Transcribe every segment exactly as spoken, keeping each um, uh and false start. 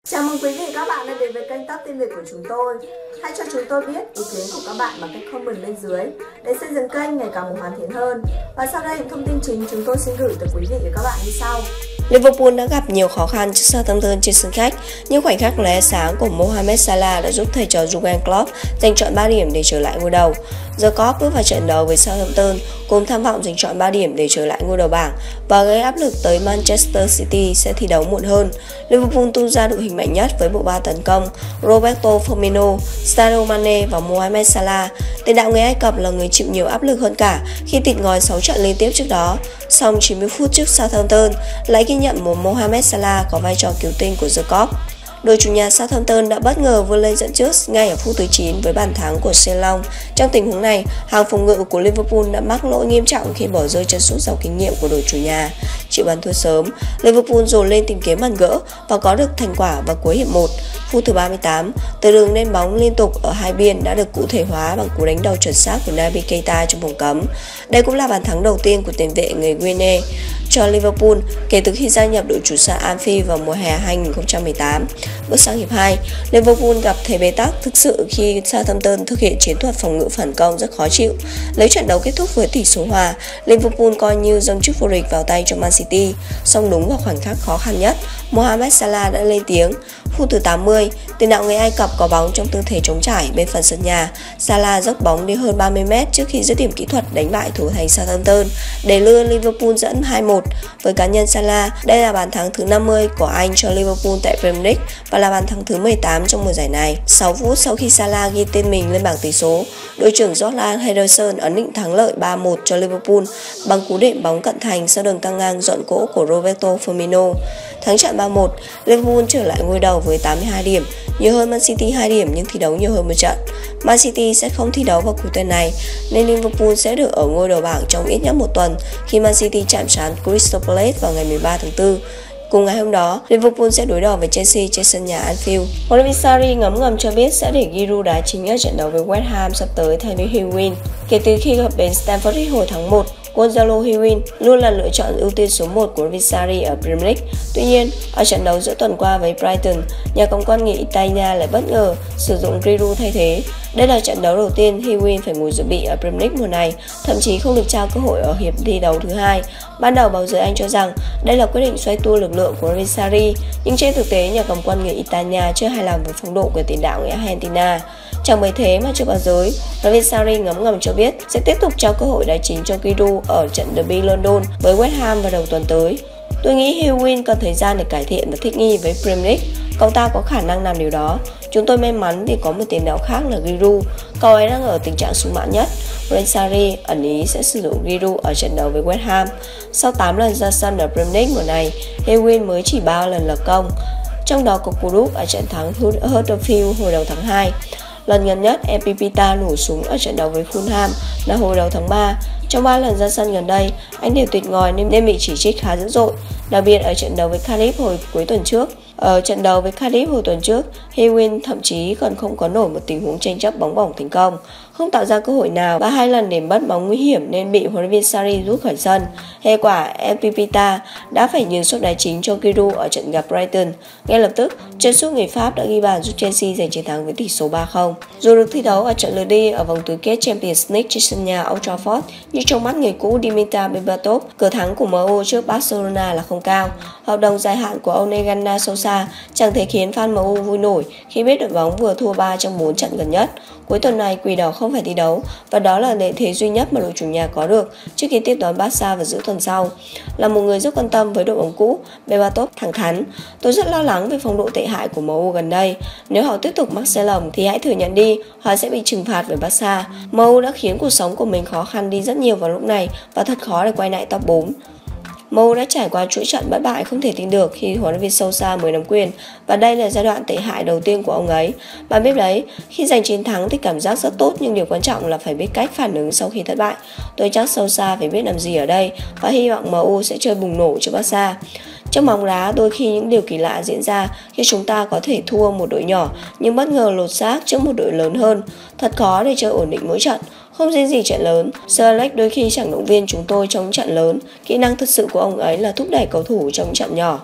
Chào mừng quý vị và các bạn đã đến với kênh Top tin Việt của chúng tôi. Hãy cho chúng tôi biết ý kiến của các bạn bằng cách comment bên dưới để xây dựng kênh ngày càng hoàn thiện hơn. Và sau đây những thông tin chính chúng tôi xin gửi tới quý vị và các bạn như sau. Liverpool đã gặp nhiều khó khăn trước Southampton trên sân khách, nhưng khoảnh khắc lóe sáng của Mohamed Salah đã giúp thầy trò Jurgen Klopp giành chọn ba điểm để trở lại ngôi đầu. The Klopp bước vào trận đấu với Southampton cùng tham vọng giành chọn ba điểm để trở lại ngôi đầu bảng và gây áp lực tới Manchester City sẽ thi đấu muộn hơn. Liverpool tung ra đội hình mạnh nhất với bộ ba tấn công Roberto Firmino, Sadio Mane và Mohamed Salah. Tiền đạo người Ai Cập là người chịu nhiều áp lực hơn cả khi tịt ngòi sáu trận liên tiếp trước đó. Song chín mươi phút trước Southampton lại ghi nhận một Mohamed Salah có vai trò cứu tinh của The Klopp. Đội chủ nhà Southampton đã bất ngờ vươn lên dẫn trước ngay ở phút thứ chín với bàn thắng của Shane Long. Trong tình huống này, hàng phòng ngự của Liverpool đã mắc lỗi nghiêm trọng khi bỏ rơi chân sút giàu kinh nghiệm của đội chủ nhà. Chịu bàn thua sớm, Liverpool dồn lên tìm kiếm bàn gỡ và có được thành quả vào cuối hiệp một. Phút thứ ba mươi tám, từ đường lên bóng liên tục ở hai biên đã được cụ thể hóa bằng cú đánh đầu chuẩn xác của Naby Keita trong vòng cấm. Đây cũng là bàn thắng đầu tiên của tiền vệ người Guinea cho Liverpool kể từ khi gia nhập đội chủ sân Anfield vào mùa hè hai nghìn không trăm mười tám. Bước sang hiệp hai, Liverpool gặp thế bế tắc thực sự khi Southampton thực hiện chiến thuật phòng ngự phản công rất khó chịu. Lấy trận đấu kết thúc với tỷ số hòa, Liverpool coi như dâng chức vô địch vào tay cho Man City. Song đúng vào khoảnh khắc khó khăn nhất, Mohamed Salah đã lên tiếng. Phút thứ tám mươi, tiền đạo người Ai Cập có bóng trong tư thế trống trải bên phần sân nhà. Salah dốc bóng đi hơn ba mươi mét trước khi dứt điểm kỹ thuật đánh bại thủ thành Southampton để đưa Liverpool dẫn hai một. Với cá nhân Salah, đây là bàn thắng thứ năm mươi của anh cho Liverpool tại Premier League và là bàn thắng thứ mười tám trong mùa giải này. sáu phút sau khi Salah ghi tên mình lên bảng tỷ số, đội trưởng Jordan Henderson ấn định thắng lợi ba một cho Liverpool bằng cú đệm bóng cận thành sau đường căng ngang dọn cỗ của Roberto Firmino. Thắng trận ba một, Liverpool trở lại ngôi đầu với tám mươi hai điểm, nhiều hơn Man City hai điểm nhưng thi đấu nhiều hơn một trận. Man City sẽ không thi đấu vào cuối tuần này nên Liverpool sẽ được ở ngôi đầu bảng trong ít nhất một tuần khi Man City chạm trán Crystal Palace vào ngày mười ba tháng tư. Cùng ngày hôm đó, Liverpool sẽ đối đầu với Chelsea trên sân nhà Anfield. Huấn luyện viên Sarri ngấm ngầm cho biết sẽ để Giroud đá chính ở trận đấu với West Ham sắp tới thay vì Higuain. Kể từ khi gặp đến Stamford Bridge hồi tháng một, Gonzalo Higuain luôn là lựa chọn ưu tiên số một của huấn luyện viên Sarri ở Premier League. Tuy nhiên, ở trận đấu giữa tuần qua với Brighton, nhà cầm quân người Italia lại bất ngờ sử dụng Giroud thay thế. Đây là trận đấu đầu tiên Higuain phải ngồi dự bị ở Premier League mùa này, thậm chí không được trao cơ hội ở hiệp thi đấu thứ hai. Ban đầu báo giới Anh cho rằng đây là quyết định xoay tua lực lượng của huấn luyện viên Sarri, nhưng trên thực tế nhà cầm quân người Italia chưa hài lòng với phong độ của tiền đạo người Argentina. Chẳng bởi thế mà trước báo giới, huấn luyện viên Sarri ngấm ngầm cho biết sẽ tiếp tục trao cơ hội đá chính cho Giroud ở trận derby London với West Ham vào đầu tuần tới. Tôi nghĩ Higuain cần thời gian để cải thiện và thích nghi với Premier League. Cậu ta có khả năng làm điều đó. Chúng tôi may mắn vì có một tiền đạo khác là Giroud. Cậu ấy đang ở tình trạng sung mãn nhất. Huấn Sarri ẩn ý sẽ sử dụng Giroud ở trận đấu với West Ham. Sau tám lần ra sân ở Premier League mùa này, Higuain mới chỉ ba lần lập công. Trong đó có cú đúp ở trận thắng Huddersfield hồi đầu tháng hai. Lần gần nhất Epipita nổ súng ở trận đấu với Fulham là hồi đầu tháng ba. Trong ba lần ra sân gần đây, anh đều tịt ngòi nên bị chỉ trích khá dữ dội, đặc biệt ở trận đấu với Cardiff hồi cuối tuần trước. Ở trận đấu với Cardiff hồi tuần trước, Higuain thậm chí còn không có nổi một tình huống tranh chấp bóng bổng thành công, không tạo ra cơ hội nào và hai lần để bắt bóng nguy hiểm nên bị huấn luyện viên Sarri rút khỏi sân. Hệ quả, Epipita đã phải nhường suất đá chính cho Giroud ở trận gặp Brighton. Ngay lập tức, chân sút người Pháp đã ghi bàn giúp Chelsea giành chiến thắng với tỷ số ba không. Dù được thi đấu ở trận lượt đi ở vòng tứ kết Champions League trên sân nhà Old Trafford, nhưng trong mắt người cũ Dimitar Berbatov, cửa thắng của em u trước Barcelona là không cao. Hợp đồng dài hạn của Ole Gunnar Solskjaer chẳng thể khiến fan em u vui nổi khi biết đội bóng vừa thua ba trong bốn trận gần nhất. Cuối tuần này, Quỷ Đỏ không phải thi đấu và đó là lợi thế duy nhất mà đội chủ nhà có được trước khi tiếp đón Barca vào giữa tuần sau. Là một người rất quan tâm với đội bóng cũ, Berbatov thẳng thắn: "Tôi rất lo lắng về phong độ tệ hại của em u gần đây. Nếu họ tiếp tục mắc sai lầm thì hãy thừa nhận đi, họ sẽ bị trừng phạt với Barca. em u đã khiến cuộc sống của mình khó khăn đi rất nhiều vào lúc này và thật khó để quay lại top bốn." em u đã trải qua chuỗi trận bất bại không thể tin được khi huấn luyện viên Solskjaer mới nắm quyền và đây là giai đoạn tệ hại đầu tiên của ông ấy. Bạn biết đấy, khi giành chiến thắng thì cảm giác rất tốt nhưng điều quan trọng là phải biết cách phản ứng sau khi thất bại. Tôi chắc Solskjaer phải biết làm gì ở đây và hy vọng em u sẽ chơi bùng nổ cho Barca. Trong bóng đá, đôi khi những điều kỳ lạ diễn ra khi chúng ta có thể thua một đội nhỏ nhưng bất ngờ lột xác trước một đội lớn hơn. Thật khó để chơi ổn định mỗi trận. Không riêng gì trận lớn, Sir Alex đôi khi chẳng động viên chúng tôi trong trận lớn. Kỹ năng thực sự của ông ấy là thúc đẩy cầu thủ trong trận nhỏ.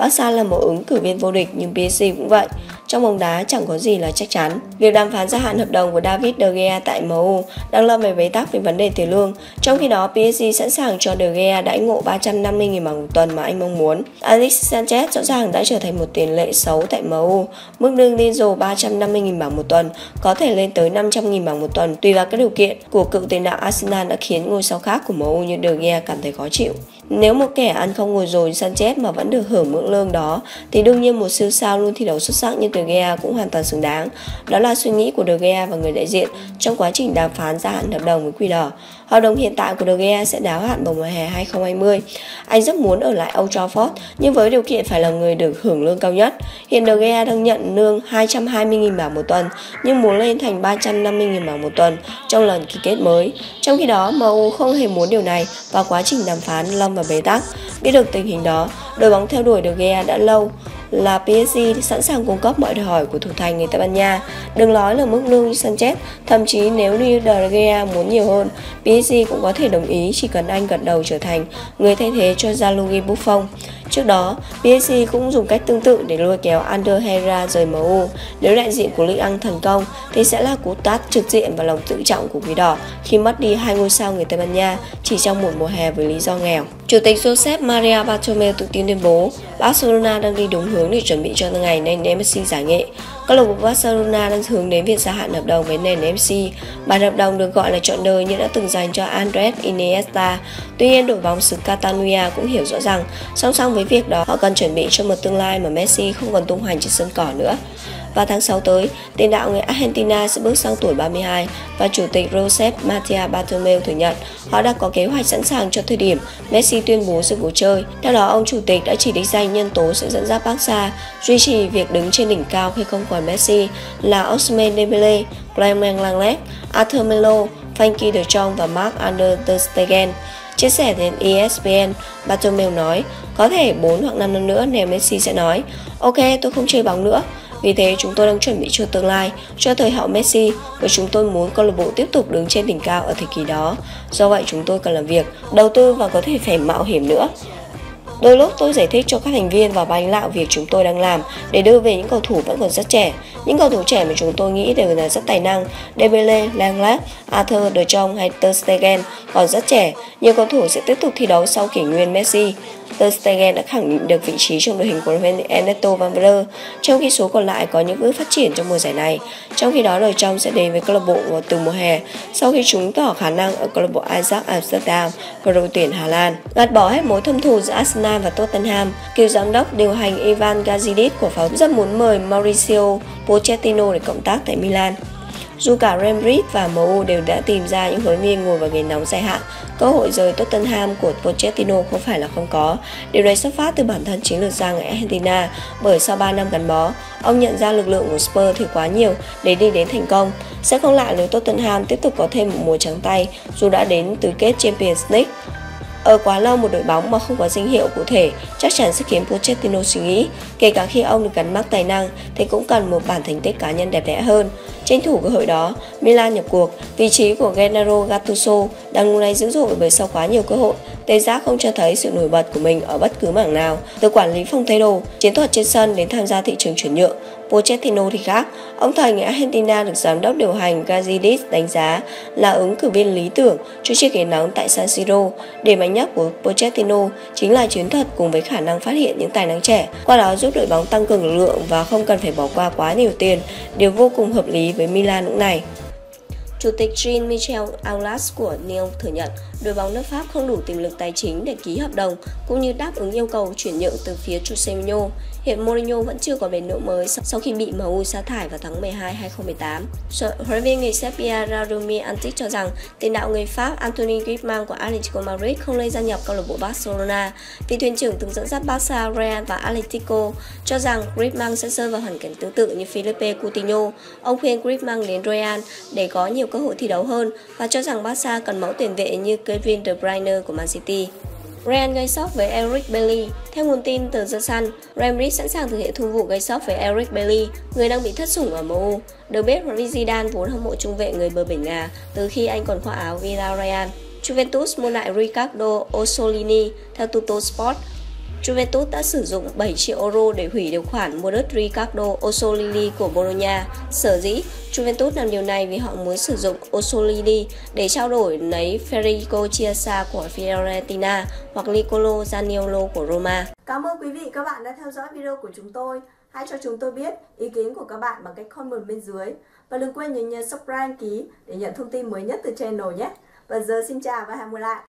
Barca là một ứng cử viên vô địch nhưng pê ét giê cũng vậy. Trong bóng đá chẳng có gì là chắc chắn. Việc đàm phán gia hạn hợp đồng của David De Gea tại em u đang lâm vào bế tắc về vấn đề tiền lương. Trong khi đó, pê ét giê sẵn sàng cho De Gea đãi ngộ ba trăm năm mươi nghìn bảng một tuần mà anh mong muốn. Alexis Sanchez rõ ràng đã trở thành một tiền lệ xấu tại em u. Mức lương điên rồ ba trăm năm mươi nghìn bảng một tuần có thể lên tới năm trăm nghìn bảng một tuần tùy vào các điều kiện của cựu tiền đạo Arsenal đã khiến ngôi sao khác của em u như De Gea cảm thấy khó chịu. Nếu một kẻ ăn không ngồi rồi Sanchez mà vẫn được hưởng mức lương đó thì đương nhiên một siêu sao luôn thi đấu xuất sắc như De Gea cũng hoàn toàn xứng đáng. Đó là suy nghĩ của De Gea và người đại diện trong quá trình đàm phán gia hạn hợp đồng với Quỷ Đỏ. Hợp đồng hiện tại của De Gea sẽ đáo hạn vào mùa hè hai không hai không. Anh rất muốn ở lại Old Trafford nhưng với điều kiện phải là người được hưởng lương cao nhất. Hiện De Gea đang nhận lương hai trăm hai mươi nghìn bảng một tuần nhưng muốn lên thành ba trăm năm mươi nghìn bảng một tuần trong lần ký kết mới. Trong khi đó, em u không hề muốn điều này và quá trình đàm phán lâm vào bế tắc. Biết được tình hình đó, đội bóng theo đuổi De Gea đã lâu là pê ét giê sẵn sàng cung cấp mọi đòi hỏi của thủ thành người Tây Ban Nha. Đừng nói là mức lương như Sanchez, thậm chí nếu như De Gea muốn nhiều hơn, pê ét giê cũng có thể đồng ý chỉ cần anh gật đầu trở thành người thay thế cho Gianluigi Buffon. Trước đó, pê ét giê cũng dùng cách tương tự để lôi kéo Ander Herrera rời em u. Nếu đại diện của Ligue một thành công thì sẽ là cú tát trực diện vào lòng tự trọng của Quỷ Đỏ khi mất đi hai ngôi sao người Tây Ban Nha chỉ trong một mùa hè với lý do nghèo. Chủ tịch Josep Maria Bartomeu tự tin tuyên bố Barcelona đang đi đúng hướng để chuẩn bị cho ngày nền em xê giải nghệ. Câu lạc bộ Barcelona đang hướng đến việc gia hạn hợp đồng với nền em xê. Bản hợp đồng được gọi là trọn đời như đã từng dành cho Andres Iniesta. Tuy nhiên, đội bóng xứ Catalonia cũng hiểu rõ rằng song song với việc đó họ cần chuẩn bị cho một tương lai mà Messi không còn tung hoành trên sân cỏ nữa. Vào tháng sáu tới, tiền đạo người Argentina sẽ bước sang tuổi ba mươi hai và chủ tịch Josep Maria Bartomeu thừa nhận họ đã có kế hoạch sẵn sàng cho thời điểm Messi tuyên bố dừng cuộc chơi. Theo đó, ông chủ tịch đã chỉ đích danh nhân tố sẽ dẫn dắt Barca duy trì việc đứng trên đỉnh cao khi không còn Messi là Ousmane Dembele, Clement Lenglet, Arthur Melo, Frenkie de Jong và Marc-Andre ter Stegen. Chia sẻ trên e ét pê en, Bartomeu nói, có thể bốn hoặc năm năm nữa nếu Messi sẽ nói, ok, tôi không chơi bóng nữa. Vì thế chúng tôi đang chuẩn bị cho tương lai, cho thời hậu Messi và chúng tôi muốn câu lạc bộ tiếp tục đứng trên đỉnh cao ở thời kỳ đó. Do vậy chúng tôi cần làm việc, đầu tư và có thể phải mạo hiểm nữa. Đôi lúc tôi giải thích cho các thành viên và ban lãnh đạo việc chúng tôi đang làm để đưa về những cầu thủ vẫn còn rất trẻ. Những cầu thủ trẻ mà chúng tôi nghĩ đều là rất tài năng. Dembele, Lenglet, Arthur de Jong hay ter Stegen còn rất trẻ. Nhiều cầu thủ sẽ tiếp tục thi đấu sau kỷ nguyên Messi. Ter Stegen đã khẳng định được vị trí trong đội hình của Ernesto Valverde, trong khi số còn lại có những bước phát triển trong mùa giải này. Trong khi đó, de Jong sẽ đến với câu lạc bộ từ mùa hè sau khi chúng tỏ khả năng ở câu lạc bộ Ajax Amsterdam và đội tuyển Hà Lan. Gạt bỏ hết mối thâm thù giữa Arsenal và Tottenham, cựu giám đốc điều hành Ivan Gazidis của pháo rất muốn mời Mauricio Pochettino để cộng tác tại Milan. Dù cả Real Madrid và em u đều đã tìm ra những huấn luyện viên ngồi vào ghế nóng dài hạn, cơ hội rời Tottenham của Pochettino không phải là không có. Điều này xuất phát từ bản thân chiến lược gia người Argentina, bởi sau ba năm gắn bó, ông nhận ra lực lượng của Spurs thì quá nhiều để đi đến thành công. Sẽ không lạ nếu Tottenham tiếp tục có thêm một mùa trắng tay dù đã đến tứ kết Champions League. Ở quá lâu một đội bóng mà không có danh hiệu cụ thể chắc chắn sẽ khiến Pochettino suy nghĩ, kể cả khi ông được gắn mác tài năng thì cũng cần một bản thành tích cá nhân đẹp đẽ hơn. Tranh thủ cơ hội đó, Milan nhập cuộc. Vị trí của Gennaro Gattuso đang lung lay dữ dội bởi sau quá nhiều cơ hội, Tê Giác không cho thấy sự nổi bật của mình ở bất cứ mảng nào. Từ quản lý phòng thay đồ, chiến thuật trên sân đến tham gia thị trường chuyển nhượng, Pochettino thì khác. Ông thầy người Argentina được giám đốc điều hành Gazidis đánh giá là ứng cử viên lý tưởng cho chiếc ghế nóng tại San Siro. Điểm mạnh nhất của Pochettino chính là chiến thuật cùng với khả năng phát hiện những tài năng trẻ, qua đó giúp đội bóng tăng cường lực lượng và không cần phải bỏ qua quá nhiều tiền, điều vô cùng hợp lý với Milan lúc này. Chủ tịch Jean-Michel Aulas của Lyon thừa nhận đội bóng nước Pháp không đủ tiềm lực tài chính để ký hợp đồng cũng như đáp ứng yêu cầu chuyển nhượng từ phía Jose Mourinho. Hiện Mourinho vẫn chưa có bến đỗ mới sau khi bị em u sa thải vào tháng mười hai năm hai không một tám. Huấn luyện viên người Serbia Radomir Antic cho rằng tiền đạo người Pháp Anthony Griezmann của Atletico Madrid không nên gia nhập câu lạc bộ Barcelona. Vị thuyền trưởng từng dẫn dắt Barca, Real và Atletico cho rằng Griezmann sẽ rơi vào hoàn cảnh tương tự như Philippe Coutinho. Ông khuyên Griezmann đến Real để có nhiều cơ hội thi đấu hơn và cho rằng Barca cần mẫu tiền vệ như Kevin De Bruyne của Man City. Real gây sốc với Eric Bailly. Theo nguồn tin từ The Sun, Real Madrid sẵn sàng thực hiện thương vụ gây sốc với Eric Bailly, người đang bị thất sủng ở em u. Được biết, Zidane vốn hâm mộ trung vệ người bờ Biển Ngà từ khi anh còn khoác áo Villarreal. Juventus mua lại Riccardo Orsolini theo Tuttosport. Juventus đã sử dụng bảy triệu euro để hủy điều khoản mua đất Riccardo Orsolini của Bologna. Sở dĩ Juventus làm điều này vì họ muốn sử dụng Orsolini để trao đổi lấy Federico Chiesa của Fiorentina hoặc Nicolo Zaniolo của Roma. Cảm ơn quý vị các bạn đã theo dõi video của chúng tôi. Hãy cho chúng tôi biết ý kiến của các bạn bằng cách comment bên dưới. Và đừng quên nhấn nhấn subscribe, đăng ký để nhận thông tin mới nhất từ channel nhé. Và giờ xin chào và hẹn gặp lại.